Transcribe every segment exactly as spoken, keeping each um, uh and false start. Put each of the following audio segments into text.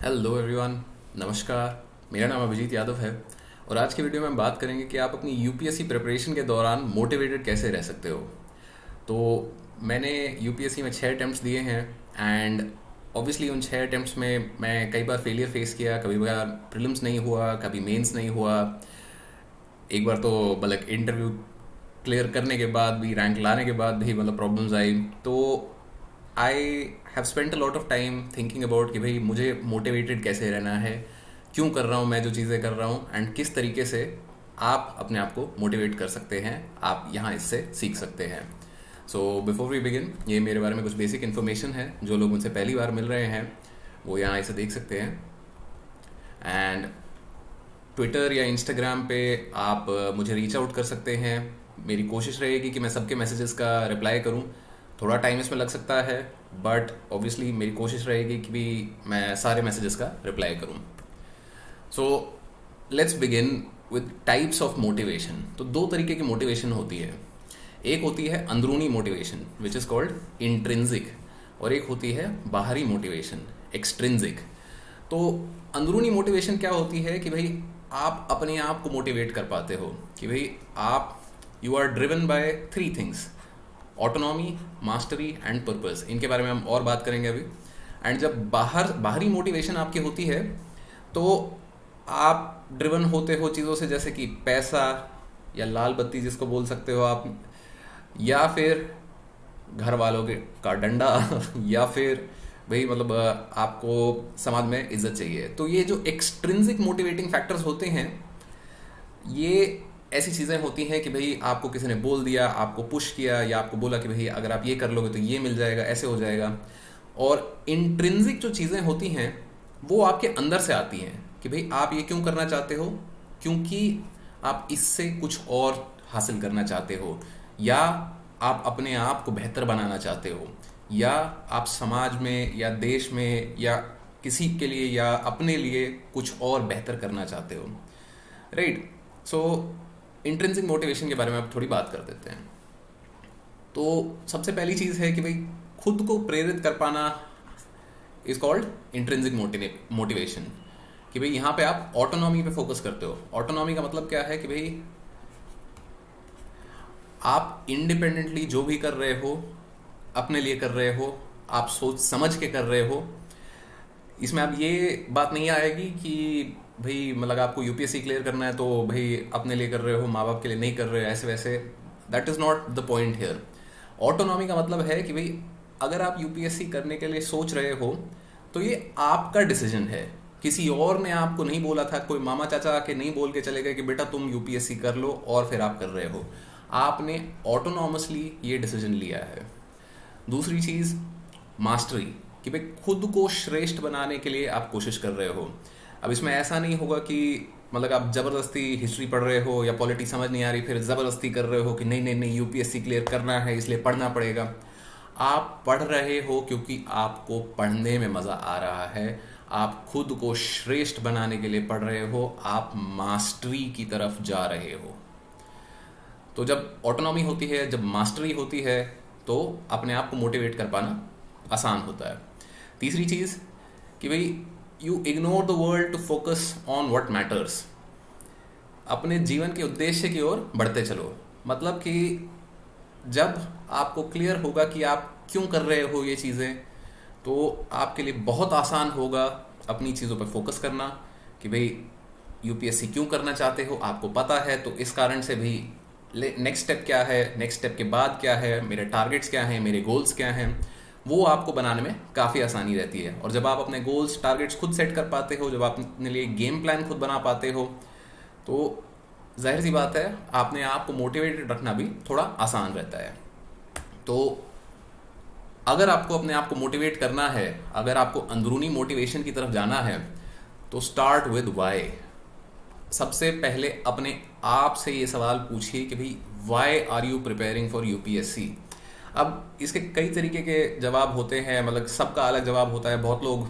Hello everyone, नमस्कार। मेरा नाम अभिजीत यादव है और आज की वीडियो में हम बात करेंगे कि आप अपनी यूपीएससी प्रिपरेशन के दौरान मोटिवेटेड कैसे रह सकते हो। तो मैंने यूपीएससी में छः अटैम्प्ट्स दिए हैं एंड ऑब्वियसली उन छः अटैम्प्ट्स में मैं कई बार फेलियर फेस किया। कभी बार प्रीलिम्स नहीं हुआ, कभी मेंस नहीं हुआ, एक बार तो मतलब इंटरव्यू क्लियर करने के बाद भी, रैंक लाने के बाद भी मतलब प्रॉब्लम्स आई। तो I have spent a lot of time thinking about कि भाई मुझे मोटिवेटेड कैसे रहना है, क्यों कर रहा हूँ मैं जो चीज़ें कर रहा हूँ, एंड किस तरीके से आप अपने आप को मोटिवेट कर सकते हैं, आप यहाँ इससे सीख सकते हैं। सो बिफोर वी बिगिन, ये मेरे बारे में कुछ बेसिक इन्फॉर्मेशन है। जो लोग मुझसे पहली बार मिल रहे हैं वो यहाँ इसे देख सकते हैं। एंड ट्विटर या इंस्टाग्राम पे आप मुझे रीच आउट कर सकते हैं। मेरी कोशिश रहेगी कि मैं सबके मैसेजेस का रिप्लाई करूं। थोड़ा टाइम इसमें लग सकता है बट ऑब्वियसली मेरी कोशिश रहेगी कि भी मैं सारे मैसेजेस का रिप्लाई करूं। So let's begin with types of motivation. तो दो तरीके की मोटिवेशन होती है। एक होती है अंदरूनी motivation which is called intrinsic, और एक होती है बाहरी मोटिवेशन एक्सट्रिंसिक। तो अंदरूनी मोटिवेशन क्या होती है कि भाई आप अपने आप को मोटिवेट कर पाते हो कि भाई आप you are driven by three things: autonomy, mastery and purpose. इनके बारे में हम और बात करेंगे अभी। एंड जब बाहर बाहरी मोटिवेशन आपकी होती है तो आप ड्रिवन होते हो चीज़ों से, जैसे कि पैसा या लाल बत्ती जिसको बोल सकते हो आप, या फिर घर वालों के का डंडा या फिर भाई मतलब आपको समाज में इज्जत चाहिए। तो ये जो एक्सट्रिंसिक मोटिवेटिंग फैक्टर्स होते हैं, ये ऐसी चीज़ें होती हैं कि भाई आपको किसी ने बोल दिया, आपको पुश किया, या आपको बोला कि भाई अगर आप ये कर लोगे तो ये मिल जाएगा, ऐसे हो जाएगा। और इंट्रिंसिक जो चीज़ें होती हैं वो आपके अंदर से आती हैं कि भाई आप ये क्यों करना चाहते हो, क्योंकि आप इससे कुछ और हासिल करना चाहते हो, या आप अपने आप को बेहतर बनाना चाहते हो, या आप समाज में या देश में या किसी के लिए या अपने लिए कुछ और बेहतर करना चाहते हो। राइट। सो इंट्रिंसिक मोटिवेशन के बारे में आप थोड़ी बात कर देते हैं। तो सबसे पहली चीज़ है कि भाई खुद को प्रेरित कर पाना इज कॉल्ड इंट्रिंसिक मोटिवेशन। कि भाई यहाँ पे आप ऑटोनॉमी पे फोकस करते हो। ऑटोनॉमी का मतलब क्या है कि भाई आप इंडिपेंडेंटली जो भी कर रहे हो अपने लिए कर रहे हो, आप सोच समझ के कर रहे हो। इसमें अब ये बात नहीं आएगी कि भाई मतलब आपको यूपीएससी क्लियर करना है तो भाई अपने लिए कर रहे हो, माँ बाप के लिए नहीं कर रहे हो, ऐसे वैसे। That is not the point here. Autonomy का मतलब है कि भाई अगर आप यूपीएससी करने के लिए सोच रहे हो तो ये आपका डिसीजन है। किसी और ने आपको नहीं बोला था, कोई मामा चाचा आके नहीं बोल के चले गए कि बेटा तुम यूपीएससी कर लो और फिर आप कर रहे हो। आपने ऑटोनॉमसली ये डिसीजन लिया है। दूसरी चीज़ मास्टरी, कि भाई खुद को श्रेष्ठ बनाने के लिए आप कोशिश कर रहे हो। अब इसमें ऐसा नहीं होगा कि मतलब आप ज़बरदस्ती हिस्ट्री पढ़ रहे हो या पॉलिटिक्स समझ नहीं आ रही फिर ज़बरदस्ती कर रहे हो कि नहीं नहीं नहीं यूपीएससी क्लियर करना है इसलिए पढ़ना पड़ेगा। आप पढ़ रहे हो क्योंकि आपको पढ़ने में मज़ा आ रहा है, आप खुद को श्रेष्ठ बनाने के लिए पढ़ रहे हो, आप मास्टरी की तरफ जा रहे हो। तो जब ऑटोनॉमी होती है, जब मास्टरी होती है, तो अपने आप को मोटिवेट कर पाना आसान होता है। तीसरी चीज़ कि भाई you ignore the world to focus on what matters. अपने जीवन के उद्देश्य की ओर बढ़ते चलो। मतलब कि जब आपको क्लियर होगा कि आप क्यों कर रहे हो ये चीज़ें, तो आपके लिए बहुत आसान होगा अपनी चीज़ों पर फोकस करना कि भाई यूपीएससी क्यों करना चाहते हो, आपको पता है। तो इस कारण से भी नेक्स्ट स्टेप क्या है, नेक्स्ट स्टेप के बाद क्या है, मेरे टारगेट्स क्या हैं, मेरे गोल्स क्या हैं, वो आपको बनाने में काफ़ी आसानी रहती है। और जब आप अपने गोल्स टारगेट्स खुद सेट कर पाते हो, जब आप अपने लिए गेम प्लान खुद बना पाते हो, तो जाहिर सी बात है आपने आप को मोटिवेटेड रखना भी थोड़ा आसान रहता है। तो अगर आपको अपने आप को मोटिवेट करना है, अगर आपको अंदरूनी मोटिवेशन की तरफ जाना है, तो स्टार्ट विद वाई। सबसे पहले अपने आप से ये सवाल पूछिए कि भाई why are you preparing for UPSC. अब इसके कई तरीके के जवाब होते हैं, मतलब सबका अलग जवाब होता है। बहुत लोग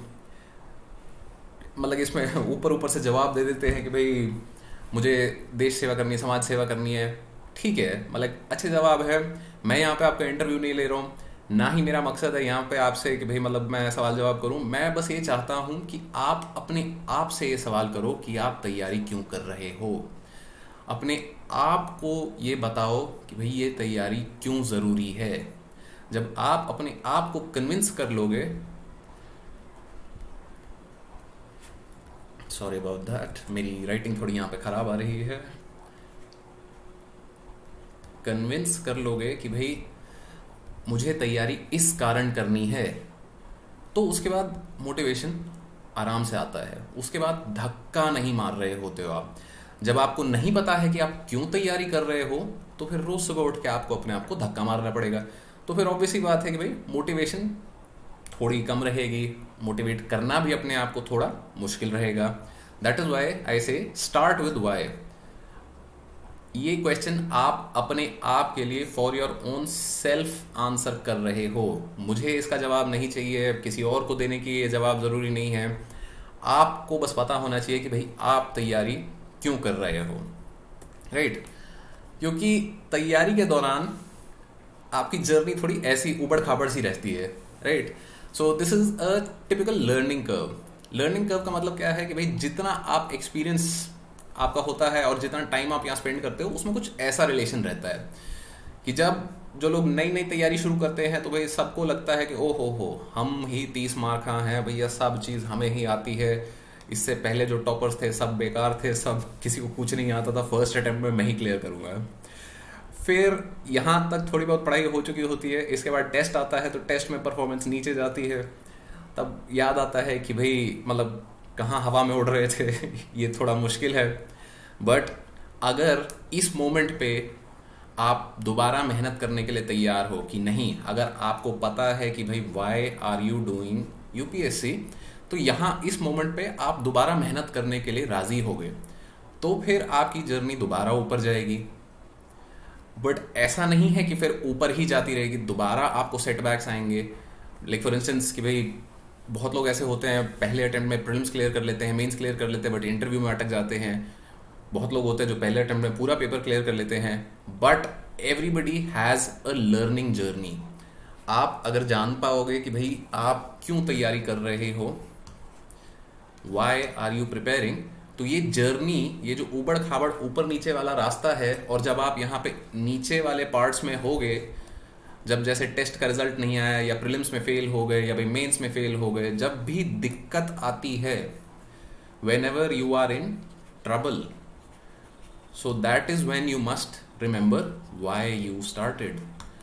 मतलब इसमें ऊपर ऊपर से जवाब दे देते हैं कि भाई मुझे देश सेवा करनी है, समाज सेवा करनी है। ठीक है, मतलब अच्छे जवाब है। मैं यहाँ पे आपका इंटरव्यू नहीं ले रहा हूँ, ना ही मेरा मकसद है यहाँ पे आपसे कि भाई मतलब मैं सवाल जवाब करूँ। मैं बस ये चाहता हूँ कि आप अपने आप से ये सवाल करो कि आप तैयारी क्यों कर रहे हो। अपने आप को ये बताओ कि भाई ये तैयारी क्यों ज़रूरी है। जब आप अपने आप को कन्विंस कर लोगे, सॉरी अबाउट दैट, मेरी राइटिंग थोड़ी यहाँ पे ख़राब आ रही है। कन्विंस कर लोगे कि भाई मुझे तैयारी इस कारण करनी है, तो उसके बाद मोटिवेशन आराम से आता है। उसके बाद धक्का नहीं मार रहे होते हो आप। जब आपको नहीं पता है कि आप क्यों तैयारी कर रहे हो, तो फिर रोज सुबह उठ के आपको अपने आप को धक्का मारना पड़ेगा। तो फिर ऑब्वियसली बात है कि भाई मोटिवेशन थोड़ी कम रहेगी, मोटिवेट करना भी अपने आप को थोड़ा मुश्किल रहेगा। That is why I say start with why. ये क्वेश्चन आप अपने आप के लिए for your own self answer कर रहे हो। मुझे इसका जवाब नहीं चाहिए, किसी और को देने की ये जवाब ज़रूरी नहीं है। आपको बस पता होना चाहिए कि भाई आप तैयारी क्यों कर रहे हो, राइट। क्योंकि तैयारी के दौरान आपकी जर्नी थोड़ी ऐसी उबड़ खाबड़ सी रहती है, right. So this is a typical learning curve. Learning curve का मतलब क्या है कि भाई जितना आप एक्सपीरियंस आपका होता है और जितना टाइम आप यहाँ स्पेंड करते हो, उसमें कुछ ऐसा रिलेशन रहता है कि जब जो लोग नई नई तैयारी शुरू करते हैं तो भाई सबको लगता है कि ओ हो हो हम ही तीस मार खा हैं भैया, सब चीज़ हमें ही आती है। इससे पहले जो टॉपर्स थे सब बेकार थे, सब किसी को कुछ नहीं आता था, फर्स्ट अटेम्प्ट में मैं ही क्लियर करूँगा। फिर यहाँ तक थोड़ी बहुत पढ़ाई हो चुकी होती है, इसके बाद टेस्ट आता है तो टेस्ट में परफॉर्मेंस नीचे जाती है। तब याद आता है कि भाई मतलब कहाँ हवा में उड़ रहे थे ये थोड़ा मुश्किल है। बट अगर इस मोमेंट पे आप दोबारा मेहनत करने के लिए तैयार हो कि नहीं, अगर आपको पता है कि भाई why are you doing UPSC, तो यहाँ इस मोमेंट पे आप दोबारा मेहनत करने के लिए राजी हो गए, तो फिर आपकी जर्नी दोबारा ऊपर जाएगी। बट ऐसा नहीं है कि फिर ऊपर ही जाती रहेगी, दोबारा आपको सेटबैक्स आएंगे। लाइक फॉर इंस्टेंस कि भाई बहुत लोग ऐसे होते हैं पहले अटेम्प्ट में प्रीलिम्स क्लियर कर लेते हैं, मेंस क्लियर कर लेते हैं, बट इंटरव्यू में अटक जाते हैं। बहुत लोग होते हैं जो पहले अटेम्प्ट में पूरा पेपर क्लियर कर लेते हैं। But everybody has a learning journey. आप अगर जान पाओगे कि भाई आप क्यों तैयारी कर रहे हो, वाई आर यू प्रिपेयरिंग, तो ये जर्नी, ये जो उबड़ खाबड़ ऊपर नीचे वाला रास्ता है, और जब आप यहाँ पे नीचे वाले पार्ट्स में होगे, जब जैसे टेस्ट का रिजल्ट नहीं आया या प्रीलिम्स में फेल हो गए या भाई मेंस में फेल हो गए, जब भी दिक्कत आती है, whenever you are in trouble, so that is when you must remember why you started.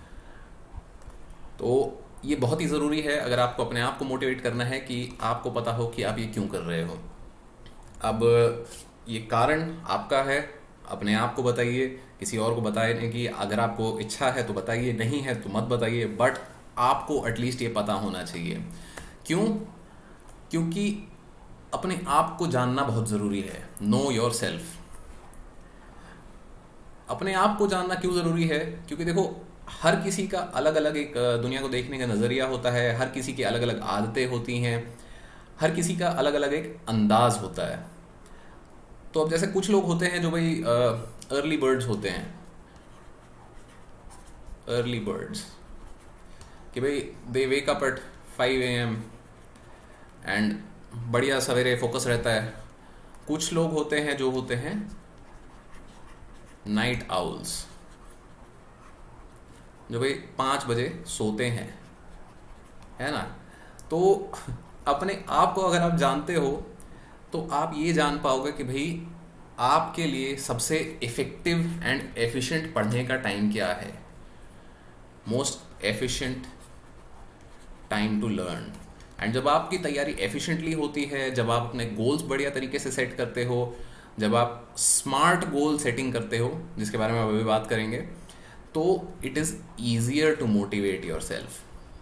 तो ये बहुत ही ज़रूरी है अगर आपको अपने आप को मोटिवेट करना है कि आपको पता हो कि आप ये क्यों कर रहे हो। अब ये कारण आपका है, अपने आप को बताइए, किसी और को बताने की अगर आपको इच्छा है तो बताइए, नहीं है तो मत बताइए, बट आपको एटलीस्ट ये पता होना चाहिए। क्यों? क्योंकि अपने आप को जानना बहुत ज़रूरी है। Know yourself. अपने आप को जानना क्यों ज़रूरी है? क्योंकि देखो, हर किसी का अलग अलग एक दुनिया को देखने का नज़रिया होता है, हर किसी की अलग अलग आदतें होती हैं, हर किसी का अलग अलग एक अंदाज होता है। तो अब जैसे कुछ लोग होते हैं जो भाई अर्ली बर्ड्स होते हैं, अर्ली बर्ड्स कि भाई they wake up at five A M and बढ़िया सवेरे फोकस रहता है। कुछ लोग होते हैं जो होते हैं नाइट आउल्स, जो भाई पाँच बजे सोते हैं, है ना। तो अपने आप को अगर आप जानते हो तो आप ये जान पाओगे कि भाई आपके लिए सबसे इफ़ेक्टिव एंड एफिशिएंट पढ़ने का टाइम क्या है, most efficient time to learn. And जब आपकी तैयारी एफिशिएंटली होती है, जब आप अपने गोल्स बढ़िया तरीके से सेट करते हो, जब आप स्मार्ट गोल सेटिंग करते हो, जिसके बारे में हम अभी बात करेंगे, तो it is easier to motivate yourself.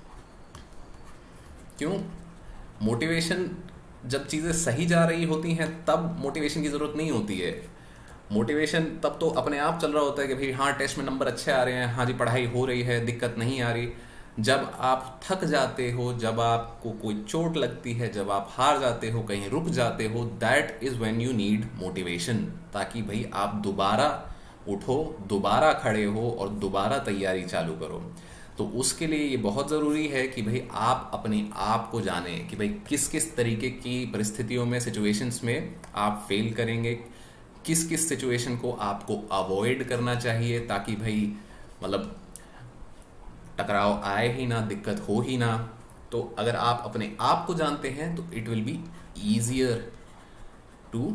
क्यों? मोटिवेशन, जब चीज़ें सही जा रही होती हैं तब मोटिवेशन की ज़रूरत नहीं होती है। मोटिवेशन तब तो अपने आप चल रहा होता है कि भाई हाँ टेस्ट में नंबर अच्छे आ रहे हैं, हाँ जी पढ़ाई हो रही है, दिक्कत नहीं आ रही। जब आप थक जाते हो, जब आपको कोई चोट लगती है, जब आप हार जाते हो, कहीं रुक जाते हो, that is when you need motivation, ताकि भाई आप दोबारा उठो, दोबारा खड़े हो और दोबारा तैयारी चालू करो। तो उसके लिए ये बहुत ज़रूरी है कि भाई आप अपने आप को जानें कि भाई किस किस तरीके की परिस्थितियों में, सिचुएशंस में आप फेल करेंगे, किस किस सिचुएशन को आपको अवॉइड करना चाहिए ताकि भाई मतलब टकराव आए ही ना, दिक्कत हो ही ना। तो अगर आप अपने आप को जानते हैं तो it will be easier to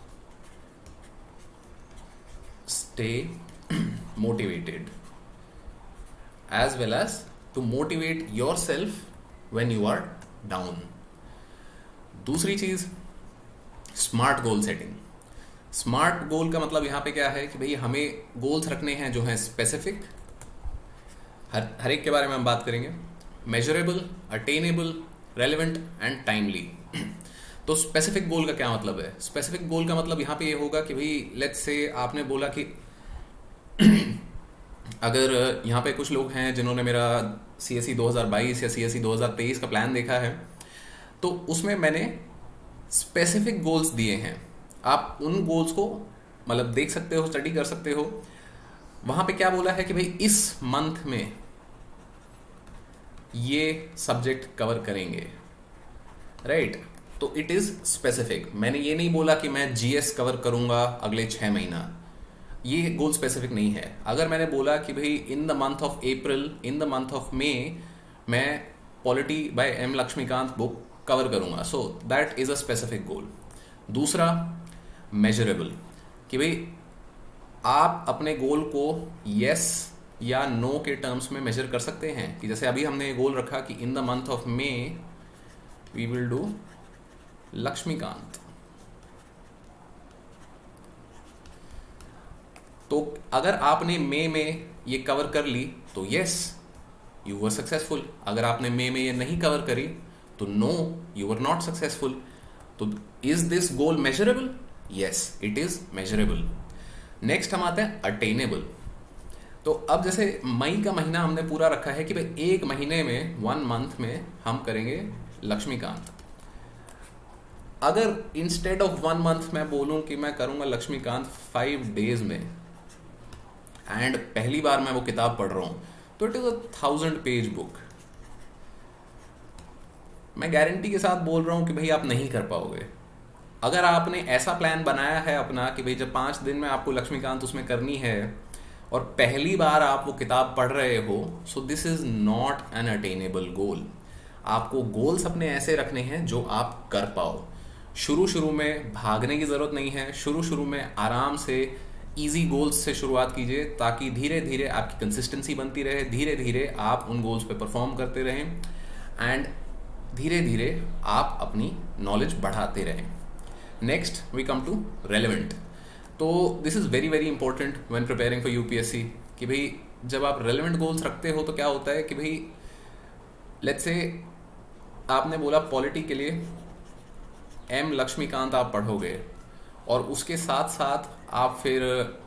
stay motivated as well as to motivate yourself when you are down. दूसरी चीज, smart goal setting. Smart goal का मतलब यहां पे क्या है कि भाई हमें गोल्स रखने हैं जो हैं स्पेसिफिक, हर हर एक के बारे में हम बात करेंगे, measurable, attainable, relevant and timely. तो स्पेसिफिक गोल का क्या मतलब है? स्पेसिफिक गोल का मतलब यहाँ पे ये होगा कि भाई लेट्स से आपने बोला कि अगर यहाँ पे कुछ लोग हैं जिन्होंने मेरा सी एस सी दो हज़ार बाईस या सी एस सी दो हज़ार तेईस का प्लान देखा है, तो उसमें मैंने स्पेसिफिक गोल्स दिए हैं। आप उन गोल्स को मतलब देख सकते हो, स्टडी कर सकते हो। वहाँ पे क्या बोला है कि भाई इस मंथ में ये सब्जेक्ट कवर करेंगे, राइट right? तो इट इज स्पेसिफिक। मैंने ये नहीं बोला कि मैं जीएस कवर करूंगा अगले छह महीना, ये गोल स्पेसिफिक नहीं है। अगर मैंने बोला कि भाई in the month of April, in the month of May मैं polity by M Lakshmikanth book cover करूंगा, so that is a specific goal. दूसरा, मेजरेबल, कि भाई आप अपने गोल को यस या नो के टर्म्स में मेजर कर सकते हैं। कि जैसे अभी हमने गोल रखा कि in the month of May we will do Lakshmikanth, तो अगर आपने मई में ये कवर कर ली तो यस यू वर सक्सेसफुल। अगर आपने मई में ये नहीं कवर करी तो no you were not successful. तो is this goal measurable? Yes it is measurable. Next हम आते हैं अटेनेबल। तो अब जैसे मई का महीना हमने पूरा रखा है कि भाई एक महीने में, वन मंथ में हम करेंगे लक्ष्मीकांत। अगर इंस्टेड ऑफ वन मंथ मैं बोलूं कि मैं करूंगा लक्ष्मीकांत फाइव डेज में, एंड पहली बार मैं वो किताब पढ़ रहा हूं, तो it is a thousand page book. मैं गारंटी के साथ बोल रहा हूं कि भाई आप नहीं कर पाओगे। अगर आपने ऐसा प्लान बनाया है अपना कि भाई जब पांच दिन में आपको लक्ष्मीकांत उसमें करनी है और पहली बार आप वो किताब पढ़ रहे हो, so this is not an attainable goal. आपको गोल्स अपने ऐसे रखने हैं जो आप कर पाओ। शुरू शुरू में भागने की जरूरत नहीं है। शुरू शुरू में आराम से इजी गोल्स से शुरुआत कीजिए ताकि धीरे धीरे आपकी कंसिस्टेंसी बनती रहे, धीरे धीरे आप उन गोल्स पे परफॉर्म करते रहें एंड धीरे धीरे आप अपनी नॉलेज बढ़ाते रहें। Next we come to relevant. तो this is very very important when preparing for UPSC कि भाई जब आप रेलेवेंट गोल्स रखते हो तो क्या होता है कि भाई लेट्स से आपने बोला पॉलिटी के लिए एम लक्ष्मीकांत आप पढ़ोगे और उसके साथ साथ आप फिर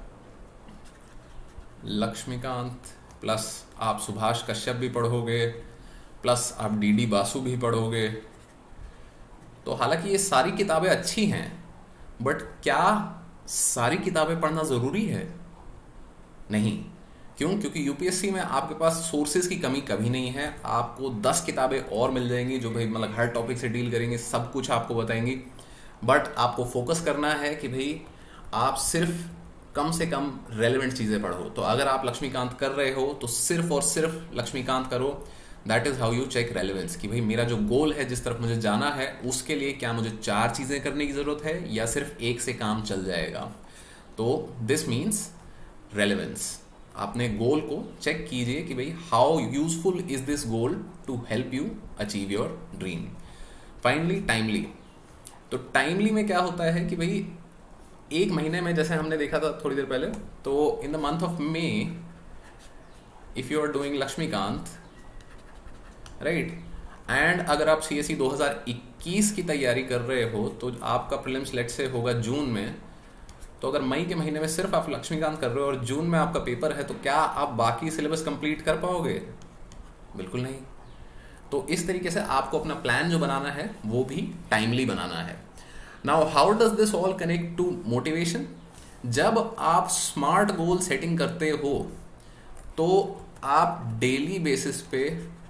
लक्ष्मीकांत प्लस आप सुभाष कश्यप भी पढ़ोगे, प्लस आप डी डी बासु भी पढ़ोगे। तो हालांकि ये सारी किताबें अच्छी हैं, बट क्या सारी किताबें पढ़ना जरूरी है? नहीं। क्यों? क्योंकि यूपीएससी में आपके पास सोर्सेज की कमी कभी नहीं है। आपको दस किताबें और मिल जाएंगी जो भाई मतलब हर टॉपिक से डील करेंगे, सब कुछ आपको बताएंगी। बट आपको फोकस करना है कि भाई आप सिर्फ कम से कम रेलेवेंट चीजें पढ़ो। तो अगर आप लक्ष्मीकांत कर रहे हो तो सिर्फ और सिर्फ लक्ष्मीकांत करो। That is how you check relevance कि भाई मेरा जो गोल है, जिस तरफ मुझे जाना है, उसके लिए क्या मुझे चार चीजें करने की जरूरत है या सिर्फ एक से काम चल जाएगा। तो दिस मीन्स रेलेवेंस। आपने गोल को चेक कीजिए कि भाई how useful is this goal to help you achieve your dream. Finally timely. तो टाइमली में क्या होता है कि भाई एक महीने में, जैसे हमने देखा था थोड़ी देर पहले, तो in the month of May if you are doing Laxmikanth, right, and अगर आप सी एस सी दो हज़ार इक्कीस की तैयारी कर रहे हो तो आपका प्रीलिम्स लेट से होगा जून में। तो अगर मई के महीने में सिर्फ आप लक्ष्मीकांत कर रहे हो और जून में आपका पेपर है, तो क्या आप बाकी सिलेबस कंप्लीट कर पाओगे? बिल्कुल नहीं। तो इस तरीके से आपको अपना प्लान जो बनाना है वो भी टाइमली बनाना है। Now how does this all connect to motivation? जब आप स्मार्ट गोल सेटिंग करते हो तो आप डेली बेसिस पे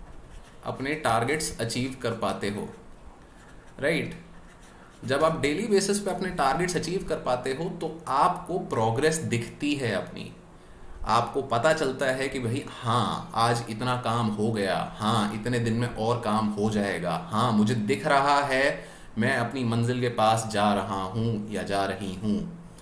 अपने टारगेट्स अचीव कर पाते हो, राइट right? जब आप डेली बेसिस पे अपने टारगेट्स अचीव कर पाते हो तो आपको प्रोग्रेस दिखती है अपनी, आपको पता चलता है कि भाई हाँ आज इतना काम हो गया, हाँ इतने दिन में और काम हो जाएगा, हाँ मुझे दिख रहा है मैं अपनी मंजिल के पास जा रहा हूँ या जा रही हूँ।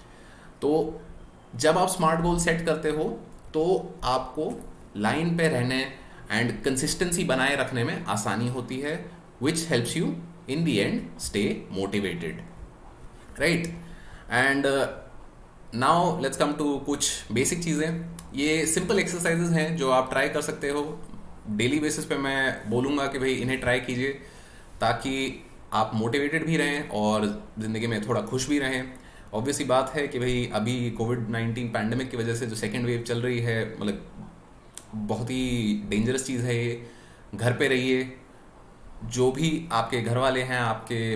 तो जब आप स्मार्ट गोल सेट करते हो तो आपको लाइन पे रहने एंड कंसिस्टेंसी बनाए रखने में आसानी होती है, which helps you in the end stay motivated, right. And now let's come to कुछ बेसिक चीज़ें। ये सिंपल एक्सरसाइजेज हैं जो आप ट्राई कर सकते हो डेली बेसिस पे। मैं बोलूँगा कि भाई इन्हें ट्राई कीजिए ताकि आप मोटिवेटेड भी रहें और ज़िंदगी में थोड़ा खुश भी रहें। ऑब्वियसली बात है कि भाई अभी कोविड नाइन्टीन पैंडमिक की वजह से जो सेकेंड वेव चल रही है, मतलब बहुत ही डेंजरस चीज़ है ये। घर पे रहिए, जो भी आपके घर वाले हैं, आपके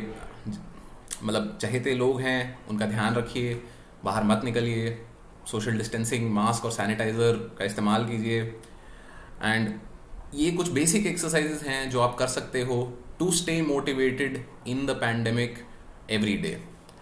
मतलब चहेते लोग हैं, उनका ध्यान रखिए, बाहर मत निकलिए, सोशल डिस्टेंसिंग, मास्क और सैनिटाइज़र का इस्तेमाल कीजिए। एंड ये कुछ बेसिक एक्सरसाइजेज हैं जो आप कर सकते हो to stay motivated in the pandemic every day.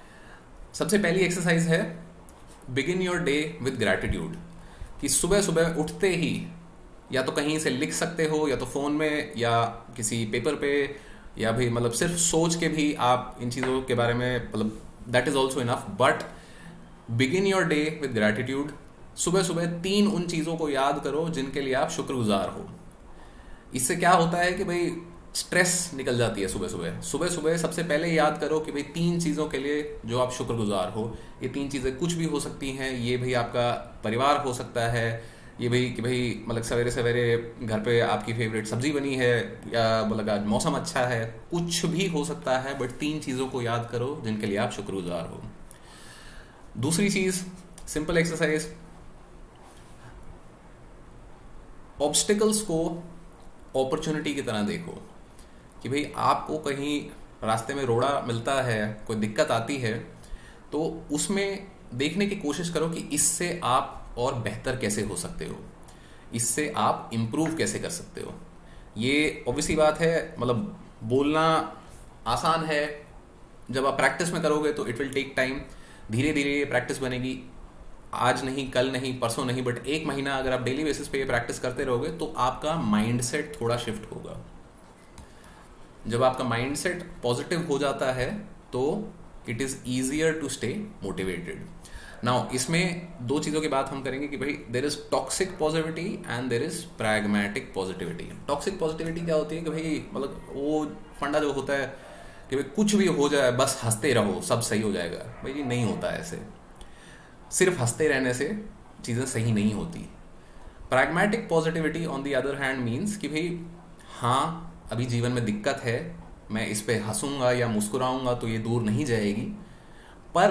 सबसे पहली एक्सरसाइज है begin your day with gratitude, कि सुबह सुबह उठते ही या तो कहीं से लिख सकते हो या तो फ़ोन में या किसी पेपर पे, या भी मतलब सिर्फ सोच के भी आप इन चीज़ों के बारे में, मतलब that is also enough, but begin your day with gratitude. सुबह सुबह तीन उन चीज़ों को याद करो जिनके लिए आप शुक्रगुजार हो। इससे क्या होता है कि भाई स्ट्रेस निकल जाती है सुबह सुबह। सुबह सुबह सबसे पहले याद करो कि भाई तीन चीज़ों के लिए जो आप शुक्रगुजार हो। ये तीन चीज़ें कुछ भी हो सकती हैं, ये भाई आपका परिवार हो सकता है, ये भाई कि भाई मतलब सवेरे सवेरे घर पे आपकी फेवरेट सब्जी बनी है, या मतलब आज मौसम अच्छा है, कुछ भी हो सकता है, बट तीन चीज़ों को याद करो जिनके लिए आप शुक्रगुजार हो। दूसरी चीज़, सिंपल एक्सरसाइज, ऑब्स्टिकल्स को अपॉर्चुनिटी की तरह देखो कि भाई आपको कहीं रास्ते में रोड़ा मिलता है, कोई दिक्कत आती है, तो उसमें देखने की कोशिश करो कि इससे आप और बेहतर कैसे हो सकते हो, इससे आप इम्प्रूव कैसे कर सकते हो। ये ऑब्वियसली बात है, मतलब बोलना आसान है, जब आप प्रैक्टिस में करोगे तो इट विल टेक टाइम। धीरे धीरे ये प्रैक्टिस बनेगी, आज नहीं, कल नहीं, परसों नहीं, बट एक महीना अगर आप डेली बेसिस पे ये प्रैक्टिस करते रहोगे तो आपका माइंडसेट थोड़ा शिफ्ट होगा। जब आपका माइंडसेट पॉजिटिव हो जाता है तो it is easier to stay motivated. Now इसमें दो चीज़ों की बात हम करेंगे कि भाई there is toxic positivity and there is pragmatic positivity. Toxic positivity क्या होती है कि भाई मतलब वो फंडा जो होता है कि भाई कुछ भी हो जाए बस हंसते रहो, सब सही हो जाएगा। भाई ये नहीं होता है ऐसे, सिर्फ हंसते रहने से चीज़ें सही नहीं होती। Pragmatic positivity on the other hand means कि भाई हाँ अभी जीवन में दिक्कत है, मैं इस पे हंसूंगा या मुस्कुराऊंगा तो ये दूर नहीं जाएगी, पर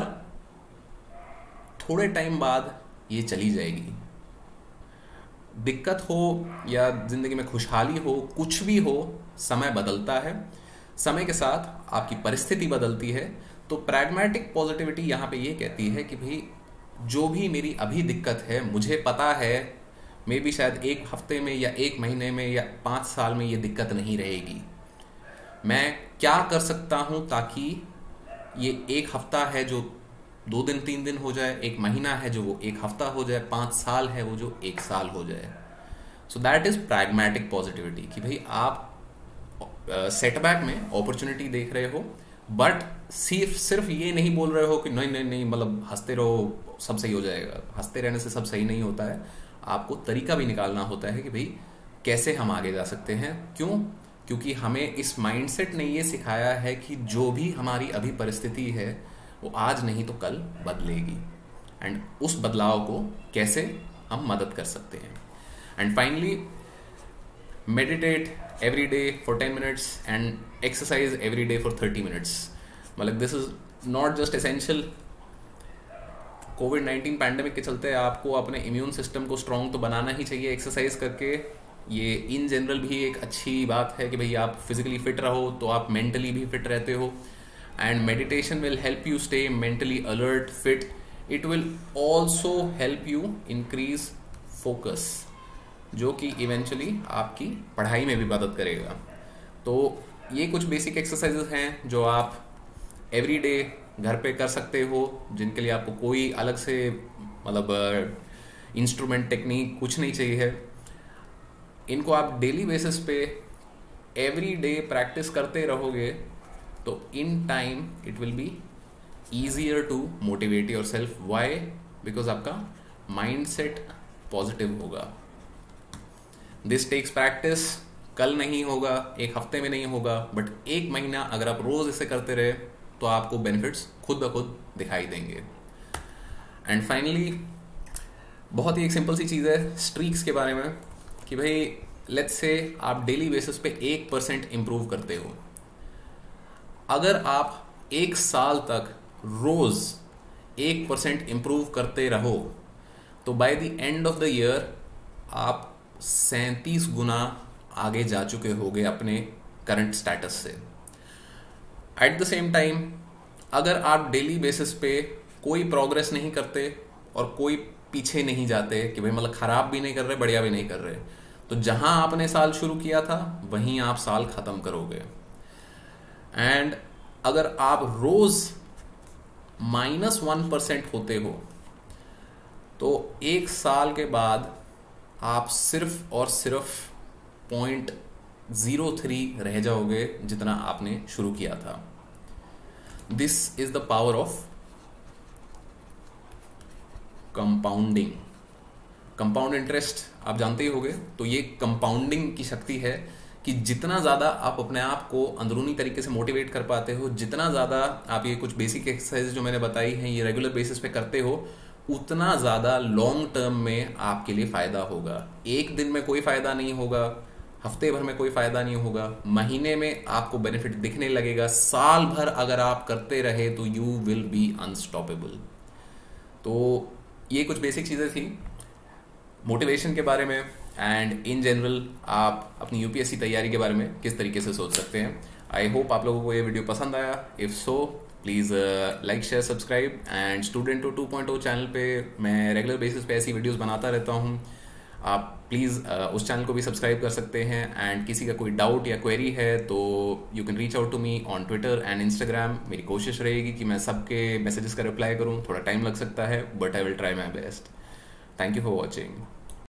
थोड़े टाइम बाद ये चली जाएगी। दिक्कत हो या जिंदगी में खुशहाली हो, कुछ भी हो, समय बदलता है, समय के साथ आपकी परिस्थिति बदलती है। तो प्रैग्मेटिक पॉजिटिविटी यहाँ पे ये कहती है कि भाई जो भी मेरी अभी दिक्कत है, मुझे पता है मे बी शायद एक हफ्ते में या एक महीने में या पाँच साल में ये दिक्कत नहीं रहेगी। मैं क्या कर सकता हूँ ताकि ये एक हफ्ता है जो दो दिन तीन दिन हो जाए, एक महीना है जो वो एक हफ्ता हो जाए, पाँच साल है वो जो एक साल हो जाए। So that is pragmatic positivity कि भाई आप सेटबैक uh, में अपॉर्चुनिटी देख रहे हो, बट सिर्फ सिर्फ ये नहीं बोल रहे हो कि नहीं नहीं नहीं मतलब हंसते रहो सब सही हो जाएगा। हंसते रहने से सब सही नहीं होता है, आपको तरीका भी निकालना होता है कि भाई कैसे हम आगे जा सकते हैं। क्यों? क्योंकि हमें इस माइंडसेट ने ये सिखाया है कि जो भी हमारी अभी परिस्थिति है वो आज नहीं तो कल बदलेगी, एंड उस बदलाव को कैसे हम मदद कर सकते हैं। And finally, meditate every day for ten minutes and exercise every day for thirty minutes. मतलब this is not just essential. COVID nineteen pandemic के चलते आपको अपने इम्यून सिस्टम को स्ट्रॉन्ग तो बनाना ही चाहिए एक्सरसाइज करके। ये इन जनरल भी एक अच्छी बात है कि भाई आप फिजिकली फिट रहो तो आप मेंटली भी फिट रहते हो। And meditation will help you stay mentally alert, fit. It will also help you increase focus. जो कि इवेंचुअली आपकी पढ़ाई में भी मदद करेगा। तो ये कुछ बेसिक एक्सरसाइजेस हैं जो आप एवरी डे घर पे कर सकते हो, जिनके लिए आपको कोई अलग से मतलब इंस्ट्रूमेंट टेक्निक कुछ नहीं चाहिए है। इनको आप डेली बेसिस पे एवरी डे प्रैक्टिस करते रहोगे तो in time it will be easier to motivate yourself. Why? Because आपका माइंड सेट पॉजिटिव होगा। This takes practice. कल नहीं होगा, एक हफ्ते में नहीं होगा, बट एक महीना अगर आप रोज इसे करते रहे तो आपको बेनिफिट्स खुद ब खुद दिखाई देंगे। एंड फाइनली बहुत ही एक सिंपल सी चीज़ है स्ट्रीक्स के बारे में कि भाई लेट्स से आप डेली बेसिस पे एक परसेंट इम्प्रूव करते हो। अगर आप एक साल तक रोज एक परसेंट इम्प्रूव करते रहो तो by the end of the year आप सैंतीस गुना आगे जा चुके होगे अपने करंट स्टेटस से। एट द सेम टाइम अगर आप डेली बेसिस पे कोई प्रोग्रेस नहीं करते और कोई पीछे नहीं जाते कि भाई मतलब खराब भी नहीं कर रहे बढ़िया भी नहीं कर रहे, तो जहां आपने साल शुरू किया था वहीं आप साल खत्म करोगे। एंड अगर आप रोज माइनस वन परसेंट होते हो तो एक साल के बाद आप सिर्फ और सिर्फ पॉइंट जीरो थ्री रह जाओगे जितना आपने शुरू किया था। This is the power of compounding. Compound interest आप जानते ही होंगे। तो ये कंपाउंडिंग की शक्ति है कि जितना ज़्यादा आप अपने आप को अंदरूनी तरीके से मोटिवेट कर पाते हो, जितना ज़्यादा आप ये कुछ बेसिक एक्सरसाइज जो मैंने बताई हैं ये रेगुलर बेसिस पे करते हो, उतना ज़्यादा लॉन्ग टर्म में आपके लिए फ़ायदा होगा। एक दिन में कोई फ़ायदा नहीं होगा, हफ्ते भर में कोई फ़ायदा नहीं होगा, महीने में आपको बेनिफिट दिखने लगेगा, साल भर अगर आप करते रहे तो यू विल बी अनस्टॉपेबल। तो ये कुछ बेसिक चीज़ें थी मोटिवेशन के बारे में एंड इन जनरल आप अपनी यूपीएससी तैयारी के बारे में किस तरीके से सोच सकते हैं। आई होप आप लोगों को ये वीडियो पसंद आया। If so please like share subscribe. And स्टूडेंटो टू पॉइंट ओ चैनल पे मैं रेगुलर बेसिस पे ऐसी वीडियोस बनाता रहता हूँ। आप प्लीज़ uh, उस चैनल को भी सब्सक्राइब कर सकते हैं। एंड किसी का कोई डाउट या क्वेरी है तो you can reach out to me on Twitter and Instagram. मेरी कोशिश रहेगी कि मैं सबके मैसेजेस का रिप्लाई करूँ। थोड़ा टाइम लग सकता है but I will try my best. Thank you for watching.